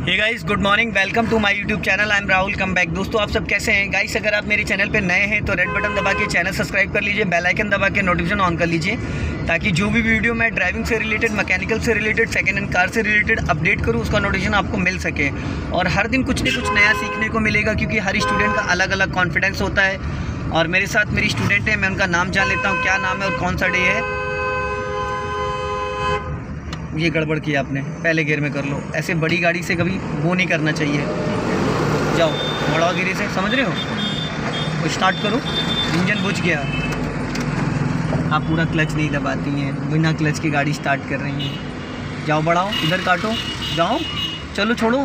Hey guys, good morning, welcome to my YouTube channel. I am Rahul, come back. दोस्तों, आप सब कैसे हैं गाइस? अगर आप मेरे चैनल पे नए हैं तो रेड बटन दबा के चैनल सब्सक्राइब कर लीजिए, बेल आइकन दबा के नोटिफिकेशन ऑन कर लीजिए, ताकि जो भी वीडियो मैं ड्राइविंग से रिलेटेड, मैकेनिकल से रिलेटेड, सेकेंड हैंड कार से रिलेटेड अपडेट करूँ, उसका नोटिफिकेशन आपको मिल सके। और हर दिन कुछ न कुछ नया सीखने को मिलेगा, क्योंकि हर स्टूडेंट का अलग अलग कॉन्फिडेंस होता है। और मेरे साथ मेरी स्टूडेंट है, मैं उनका नाम जान लेता हूँ, क्या नाम है और कौन सा डे है। ये गड़बड़ किया आपने, पहले गियर में कर लो। ऐसे बड़ी गाड़ी से कभी वो नहीं करना चाहिए। जाओ, बढ़ाओ धीरे से, समझ रहे हो? तो स्टार्ट करो। इंजन बुझ गया, आप पूरा क्लच नहीं दबाती हैं, बिना क्लच की गाड़ी स्टार्ट कर रही हैं। जाओ, बढ़ाओ, इधर काटो, जाओ, चलो, छोड़ो,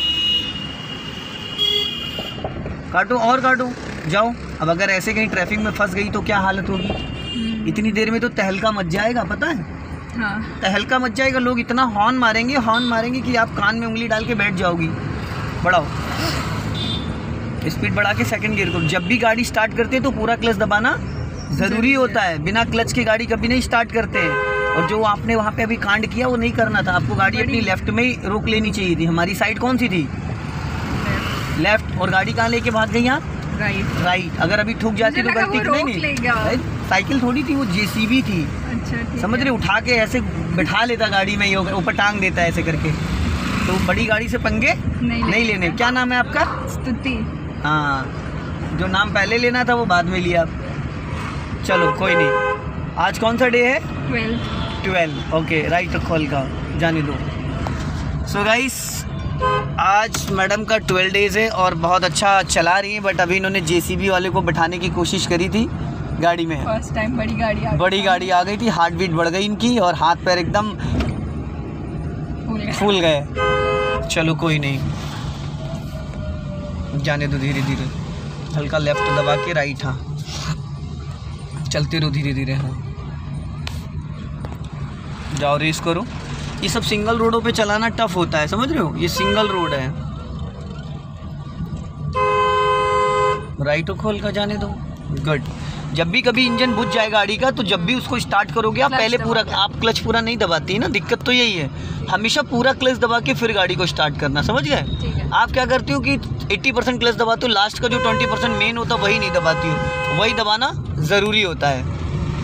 काटो और काटो, जाओ। अब अगर ऐसे कहीं ट्रैफिक में फंस गई तो क्या हालत होगी? इतनी देर में तो तहलका मच जाएगा, पता है? हाँ। तहलका मच जाएगा। लोग इतना हॉर्न मारेंगे कि आप कान में उंगली डाल के बैठ जाओगी। बढ़ाओ, स्पीड बढ़ा के सेकंड गियर करो। जब भी गाड़ी स्टार्ट करते हैं तो पूरा क्लच दबाना ज़रूरी होता है। बिना क्लच की गाड़ी कभी नहीं स्टार्ट करते हैं। और जो आपने वहाँ पे अभी कांड किया वो नहीं करना था। आपको गाड़ी अपनी लेफ्ट में ही रोक लेनी चाहिए थी। हमारी साइड कौन सी थी? लेफ्ट। और गाड़ी कहाँ लेके भाग गई आप? राइट। अगर अभी ठुक जाती तो गलती नहीं, साइकिल थोड़ी थी, वो जेसीबी थी। अच्छा, समझ रहे? उठा के ऐसे बिठा लेता गाड़ी में, ऊपर टांग देता है ऐसे करके। तो बड़ी गाड़ी से पंगे नहीं लेने। क्या नाम है आपका? स्तुति। हाँ, जो नाम पहले लेना था वो बाद में लिया। चलो, कोई नहीं। आज कौन सा डे है? 12। ओके, राइट रखो, हल्का जाने दो। सो गाइस, आज मैडम का 12 डेज़ है और बहुत अच्छा चला रही हैं। बट अभी इन्होंने जेसीबी वाले को बिठाने की कोशिश करी थी गाड़ी में। फर्स्ट टाइम बड़ी गाड़ी आ गई थी। हार्ट बीट बढ़ गई इनकी और हाथ पैर एकदम फूल गए। चलो, कोई नहीं, जाने दो, धीरे धीरे, हल्का लेफ्ट दबा के राइट। हाँ, चलते रहो धीरे धीरे। हाँ, जाओ, रेस करो। ये सब सिंगल रोडों पे चलाना टफ होता है, समझ रहे हो? ये सिंगल रोड है। राइट को खोल कर जाने दो। गुड। जब भी कभी इंजन बुझ जाए गाड़ी का, तो जब भी उसको स्टार्ट करोगे आप पहले पूरा, आप क्लच पूरा नहीं दबाती है ना, दिक्कत तो यही है। हमेशा पूरा क्लच दबा के फिर गाड़ी को स्टार्ट करना, समझ गए? आप क्या करती हो कि 80% क्लच दबाती हो, लास्ट का जो 20% मेन होता है वही नहीं दबाती हो। वही दबाना ज़रूरी होता है।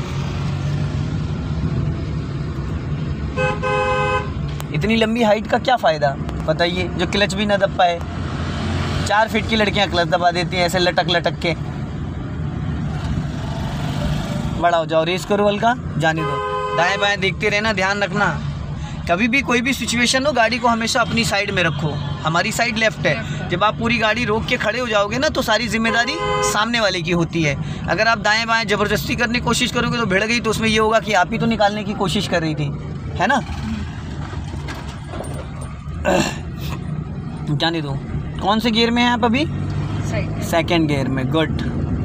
इतनी लंबी हाइट का क्या फ़ायदा बताइए, जो क्लच भी ना दब पाए। 4 फीट की लड़कियां क्लच दबा देती हैं ऐसे लटक के। बड़ा हो जाओ, रेस करो, हल्का जाने दो। दाएं बाएं देखते रहना, ध्यान रखना। कभी भी कोई भी सिचुएशन हो, गाड़ी को हमेशा अपनी साइड में रखो। हमारी साइड लेफ्ट है। जब आप पूरी गाड़ी रोक के खड़े हो जाओगे ना, तो सारी जिम्मेदारी सामने वाले की होती है। अगर आप दाएं बाएं ज़बरदस्ती करने की कोशिश करोगे तो भिड़ गई, तो उसमें ये होगा कि आप ही तो निकालने की कोशिश कर रही थी, है ना? जाने दो। कौन से गियर में हैं आप अभी? सेकंड गियर में। गुड।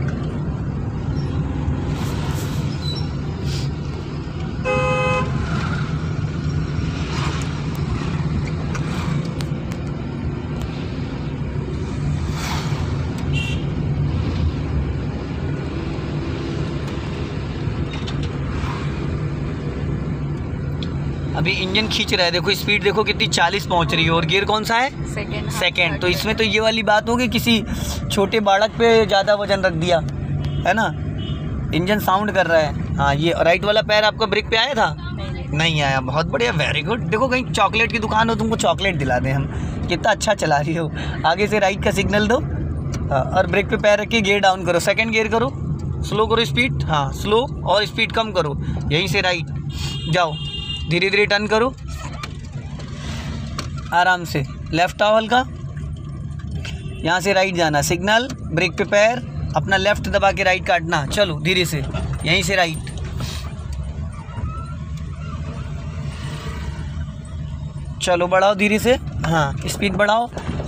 अभी इंजन खींच रहा है, देखो स्पीड देखो कितनी, 40 पहुंच रही है। और गियर कौन सा है? सेकंड। तो इसमें तो ये वाली बात होगी, किसी छोटे बालक पे ज़्यादा वजन रख दिया है ना। इंजन साउंड कर रहा है। हाँ, ये राइट वाला पैर आपका ब्रेक पे आया था? नहीं आया। बहुत बढ़िया, वेरी गुड। देखो, कहीं चॉकलेट की दुकान हो, तुमको चॉकलेट दिला दें हम। कितना अच्छा चला रही हो। आगे से राइट का सिग्नल दो। हाँ, और ब्रेक पे पैर रख के गियर डाउन करो, सेकेंड गियर करो, स्लो करो स्पीड। हाँ, स्लो, और स्पीड कम करो। यहीं से राइट जाओ, धीरे धीरे टर्न करो, आराम से। लेफ्ट आओ, हल्का, यहाँ से राइट जाना, सिग्नल, ब्रेक पे पैर, अपना लेफ्ट दबा के राइट काटना। चलो धीरे से, यहीं से राइट। चलो, बढ़ाओ धीरे से। हाँ, स्पीड बढ़ाओ।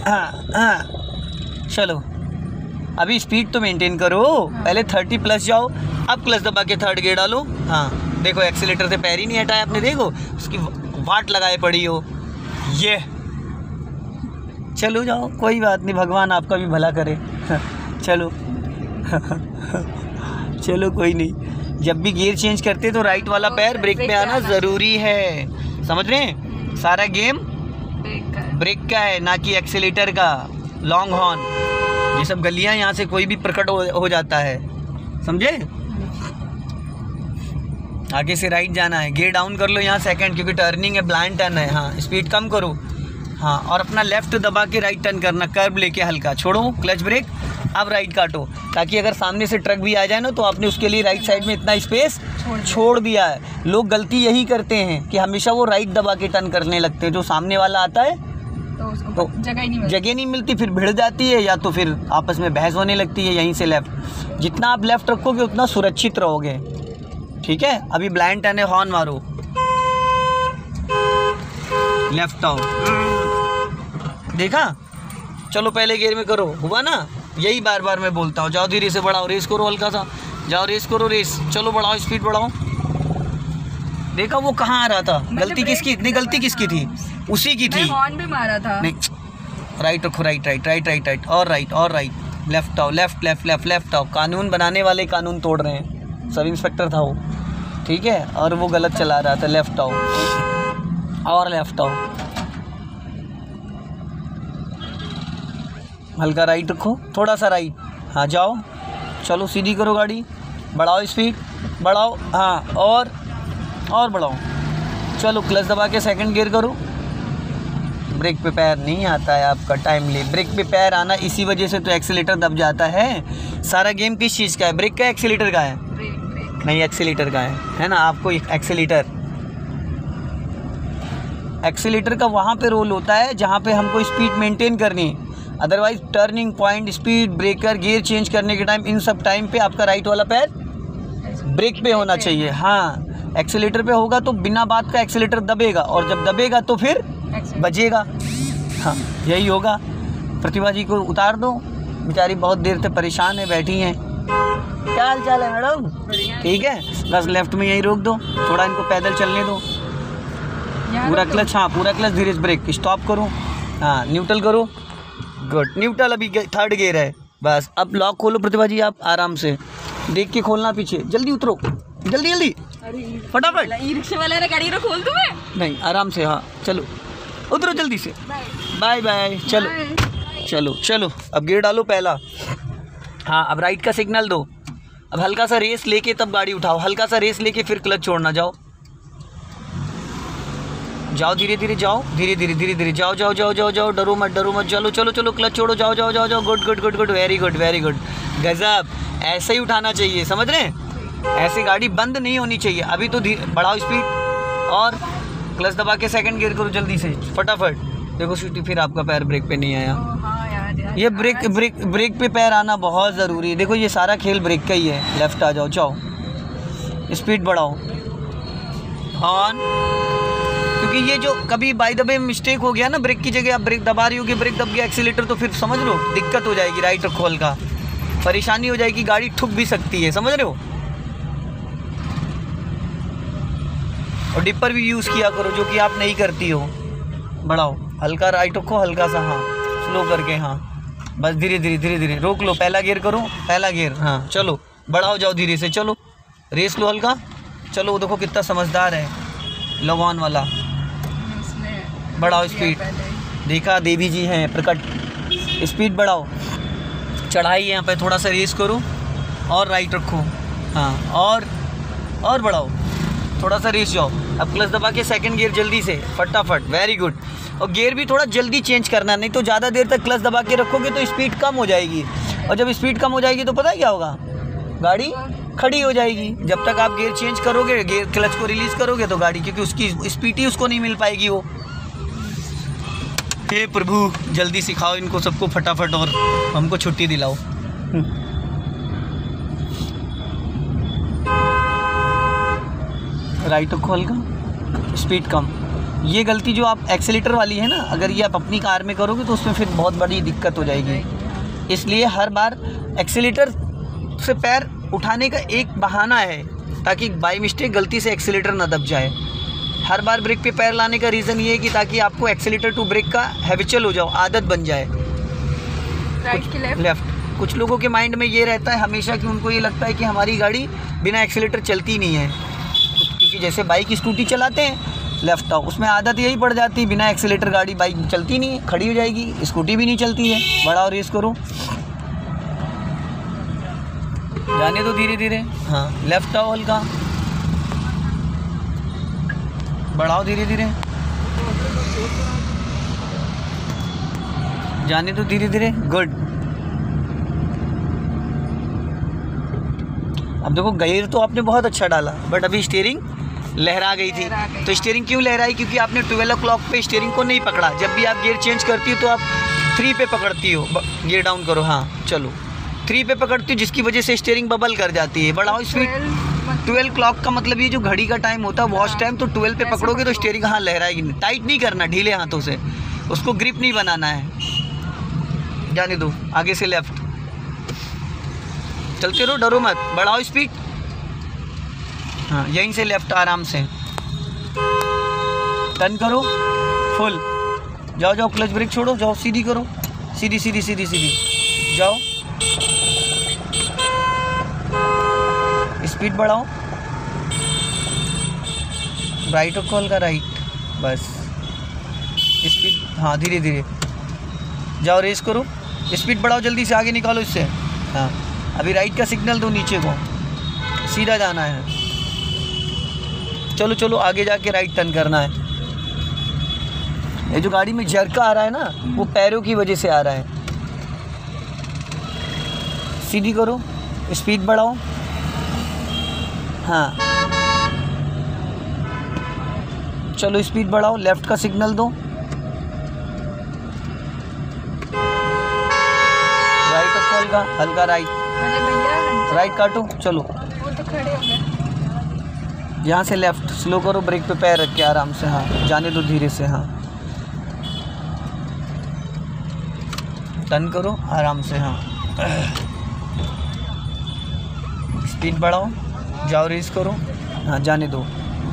हाँ, चलो। अभी स्पीड तो मेंटेन करो। पहले 30+ जाओ, अब क्लच दबा के थर्ड गियर डालो। हाँ, देखो, एक्सीलेटर से पैर ही नहीं हटाया आपने, देखो उसकी वाट लगाए पड़ी हो। ये चलो, जाओ, कोई बात नहीं, भगवान आपका भी भला करे। चलो। चलो, कोई नहीं। जब भी गियर चेंज करते तो राइट वाला पैर ब्रेक पे आना ज़रूरी है, समझ रहे हैं? सारा गेम ब्रेक का है ना कि एक्सीलेटर का। लॉन्ग हॉर्न, ये सब गलियां यहाँ से कोई भी प्रकट हो जाता है, समझे। आगे से राइट जाना है, गियर डाउन कर लो यहाँ सेकंड, क्योंकि टर्निंग है, ब्लाइंड टर्न है। हाँ स्पीड कम करो। हाँ और अपना लेफ्ट दबा के राइट टर्न करना, कर्व लेके हल्का छोड़ो क्लच ब्रेक, अब राइट काटो, ताकि अगर सामने से ट्रक भी आ जाए ना तो आपने उसके लिए राइट साइड में इतना स्पेस छोड़ दिया है। लोग गलती यही करते हैं कि हमेशा वो राइट दबा के टर्न करने लगते हैं, जो सामने वाला आता है तो जगह नहीं मिलती, फिर भिड़ जाती है, या तो फिर आपस में बहस होने लगती है। यहीं से लेफ्ट, जितना आप लेफ्ट रखोगे उतना सुरक्षित रहोगे, ठीक है। अभी ब्लाइंड टर्न है, हॉर्न मारो, लेफ्ट आओ, देखा। चलो पहले गियर में करो, हुआ ना। यही बार बार मैं बोलता हूँ, जाओ धीरे से बढ़ाओ, रेस करो हल्का सा, जाओ रेस करो, रेस चलो, बढ़ाओ स्पीड बढ़ाओ। देखा वो कहाँ आ रहा था, गलती किसकी, इतनी गलती किसकी थी, उसी की थी। हॉर्न भी मारा था। नहीं, राइट रखो, right right right right right और राइट और राइट, लेफ्ट आओ, लेफ्ट लेफ्ट लेफ्ट लेफ्ट आओ। कानून बनाने वाले कानून तोड़ रहे हैं, सब इंस्पेक्टर था वो, ठीक है, और वो गलत चला रहा था। लेफ्ट आओ और लेफ्ट आओ, हल्का राइट रखो, थोड़ा सा राइट, हाँ जाओ, चलो सीधी करो गाड़ी, बढ़ाओ स्पीड, बढ़ाओ, हाँ और बढ़ाओ, चलो क्लच दबा के सेकंड गियर करो। ब्रेक पे पैर नहीं आता है आपका, टाइमली ब्रेक पे पैर आना इसी वजह से तो एक्सीलेटर दब जाता है। सारा गेम किस चीज़ का है, ब्रेक का एक्सीलेटर का है, नहीं एक्सीलेटर का है ना। आपको एक्सीलेटर का वहाँ पे रोल होता है जहाँ पे हमको स्पीड मेंटेन करनी है। Otherwise turning point, speed breaker, gear change करने के टाइम, इन सब टाइम पे आपका राइट वाला पैर ब्रेक पे होना चाहिए। हाँ एक्सीलेटर पे होगा तो बिना बात का एक्सीलेटर दबेगा, और जब दबेगा तो फिर बजेगा। हाँ यही होगा। प्रतिभा जी को उतार दो, बेचारी बहुत देर से परेशान है, बैठी हैं। क्या हाल चाल है मैडम, ठीक है। बस लेफ्ट में यही रोक दो, थोड़ा इनको पैदल चलने दो। पूरा क्लच, हाँ पूरा क्लच, धीरे से ब्रेक, स्टॉप करो, हाँ न्यूट्रल करो, गुड। न्यूट्रल अभी थर्ड गियर है, बस। अब लॉक खोलो प्रतिभा जी, आप आराम से देख के खोलना, पीछे जल्दी उतरो, जल्दी जल्दी फटाफट। ई रिक्शा वाला ने गाड़ी रो खोल दूं मैं? नहीं आराम से, हाँ चलो उतरो जल्दी से, बाय बाय। चलो चलो चलो, अब गियर डालो पहला, हाँ अब राइट का सिग्नल दो। अब हल्का सा रेस लेके तब गाड़ी उठाओ, हल्का सा रेस लेके फिर क्लच छोड़ना, जाओ जाओ धीरे धीरे जाओ, धीरे धीरे धीरे धीरे जाओ जाओ जाओ जाओ जाओ, डरो मत डरो मत, चलो चलो चलो, क्लच छोड़ो, जाओ जाओ जाओ जाओ, good good good good, very good very good, गजब। ऐसे ही उठाना चाहिए, समझ रहे हैं, ऐसे गाड़ी बंद नहीं होनी चाहिए। अभी तो बढ़ाओ स्पीड और क्लच दबा के सेकंड गियर करो जल्दी से, फटाफट। देखो स्वीटी, फिर आपका पैर ब्रेक पे नहीं आया। ये ब्रेक पे पैर आना बहुत ज़रूरी है। देखो ये सारा खेल ब्रेक का ही है। लेफ्ट आ जाओ, जाओ स्पीड बढ़ाओ, ऑन। क्योंकि ये जो कभी बाय द वे मिस्टेक हो गया ना, ब्रेक की जगह आप ब्रेक दबा रही होगी, ब्रेक दब गया एक्सीलेटर, तो फिर समझ लो दिक्कत हो जाएगी। राइट रखो हल्का, परेशानी हो जाएगी, गाड़ी ठुक भी सकती है, समझ रहे हो। और डिपर भी यूज़ किया करो, जो कि आप नहीं करती हो। बढ़ाओ हल्का, राइट रखो हल्का सा, हाँ स्लो करके, हाँ बस धीरे धीरे धीरे धीरे रोक लो। पहला गियर करो, पहला गियर, हाँ चलो बढ़ाओ, जाओ धीरे से, चलो रेस लो हल्का, चलो। वो देखो कितना समझदार है, लगवान वाला। बढ़ाओ स्पीड, देखा देवी जी हैं प्रकट, स्पीड बढ़ाओ। चढ़ाई यहाँ पे थोड़ा सा रेस करो और राइट रखो, हाँ और बढ़ाओ, थोड़ा सा रेस जाओ। अब क्लच दबा के सेकंड गियर जल्दी से, फटाफट, वेरी गुड। और गियर भी थोड़ा जल्दी चेंज करना, नहीं तो ज़्यादा देर तक क्लच दबा के रखोगे तो स्पीड कम हो जाएगी, और जब स्पीड कम हो जाएगी तो पता है क्या होगा, गाड़ी खड़ी हो जाएगी। जब तक आप गियर चेंज करोगे, गियर क्लच को रिलीज़ करोगे तो गाड़ी, क्योंकि उसकी स्पीड ही उसको नहीं मिल पाएगी वो। हे प्रभु जल्दी सिखाओ इनको सबको फटाफट, और हमको छुट्टी दिलाओ। राइट को खोल का, स्पीड कम। ये गलती जो आप एक्सीलेटर वाली है ना, अगर ये आप अपनी कार में करोगे तो उसमें फिर बहुत बड़ी दिक्कत हो जाएगी। इसलिए हर बार एक्सीलेटर से पैर उठाने का एक बहाना है, ताकि बाय मिस्टेक गलती से एक्सीलेटर ना दब जाए। हर बार ब्रेक पे पैर लाने का रीज़न ये है कि ताकि आपको एक्सीलेटर टू ब्रेक का हैबिचुअल हो जाओ, आदत बन जाए। लेफ्ट कुछ लोगों के माइंड में ये रहता है हमेशा कि उनको ये लगता है कि हमारी गाड़ी बिना एक्सीलेटर चलती नहीं है, क्योंकि जैसे बाइक स्कूटी चलाते हैं लेफ्ट आओ। उसमें आदत यही पड़ जाती है, बिना एक्सीलेटर गाड़ी बाइक चलती नहीं है, खड़ी हो जाएगी, स्कूटी भी नहीं चलती है। बढ़ाओ, रेस करो, जाने दो धीरे धीरे। हाँ, लेफ्ट आओ हल्का, बढ़ाओ धीरे धीरे, जाने दो धीरे धीरे। गुड। अब देखो गियर तो आपने बहुत अच्छा डाला, बट अभी स्टीयरिंग लहरा गई थी। तो स्टीयरिंग क्यों लहराई? क्योंकि आपने 12 o'clock पे स्टीयरिंग को नहीं पकड़ा। जब भी आप गियर चेंज करती हो तो आप 3 पे पकड़ती हो। गियर डाउन करो, हाँ चलो 3 पे पकड़ती हो, जिसकी वजह से स्टीयरिंग बबल कर जाती है। बढ़ाओ स्पीड। 12 o'clock का मतलब ये जो घड़ी का टाइम होता है वॉच टाइम, तो 12 पे पकड़ोगे तो स्टीयरिंग हाँ लहराएगी नहीं। टाइट नहीं करना, ढीले हाथों से उसको ग्रिप नहीं बनाना है। जाने दो, आगे से लेफ्ट चलते रहो, डरो मत। बढ़ाओ स्पीड। हाँ, यहीं से लेफ्ट आराम से टर्न करो, फुल जाओ जाओ, क्लच ब्रेक छोड़ो, जाओ सीधी करो, सीधी सीधी सीधी सीधी जाओ, स्पीड बढ़ाओ, राइट और कॉल का राइट, बस स्पीड। हाँ धीरे धीरे जाओ, रेस करो, स्पीड बढ़ाओ, जल्दी से आगे निकालो इससे। हाँ, अभी राइट का सिग्नल दो, नीचे को सीधा जाना है। चलो चलो, आगे जाके राइट टर्न करना है। ये जो गाड़ी में झरका आ रहा है ना, वो पैरों की वजह से आ रहा है। सीधी करो, स्पीड बढ़ाओ। हाँ चलो, स्पीड बढ़ाओ, लेफ्ट का सिग्नल दो, राइट और कॉल का हल्का राइट, राइट काटो, चलो वो तो खड़े हो गए। यहाँ से लेफ्ट स्लो करो, ब्रेक पे पैर रख के आराम से। हाँ, जाने दो धीरे से। हाँ, टर्न करो आराम से। हाँ, स्पीड बढ़ाओ, जाओ रेस करो। हाँ, जाने दो,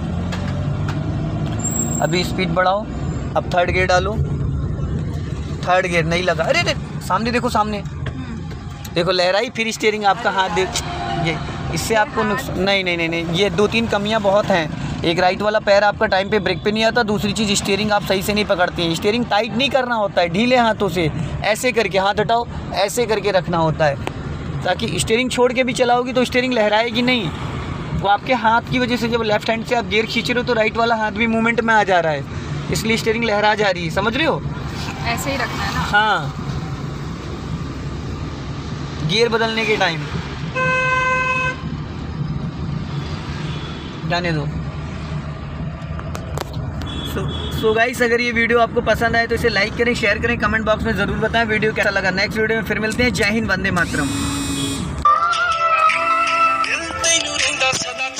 अभी स्पीड बढ़ाओ। अब थर्ड गियर डालो, थर्ड गियर नहीं लगा। अरे अरे, सामने देखो, सामने देखो, लहराई, फिर स्टीयरिंग आपका हाथ देख, ये इससे आपको नुकसान नहीं नहीं नहीं नहीं, ये 2-3 कमियां बहुत हैं। एक राइट वाला पैर आपका टाइम पे ब्रेक पे नहीं आता, दूसरी चीज़ स्टीयरिंग आप सही से नहीं पकड़ती हैं। स्टीयरिंग टाइट नहीं करना होता है, ढीले हाथों से ऐसे करके, हाथ हटाओ, ऐसे करके रखना होता है, ताकि स्टीयरिंग छोड़ के भी चलाओगी तो स्टीयरिंग लहराएगी नहीं। वो आपके हाथ की वजह से, जब लेफ्ट हैंड से आप गियर खींच रहे हो तो राइट वाला हाथ भी मूवमेंट में आ जा रहा है, इसलिए स्टीयरिंग लहरा जा रही है। समझ रहे हो? ऐसे ही रखना है ना। हाँ, गियर बदलने के टाइम जाने दो। सो गाइस, अगर ये वीडियो आपको पसंद आए तो इसे लाइक करें, शेयर करें, कमेंट बॉक्स में ज़रूर बताएं वीडियो कैसा लगा। नेक्स्ट वीडियो में फिर मिलते हैं। जय हिंद, वंदे मातरम।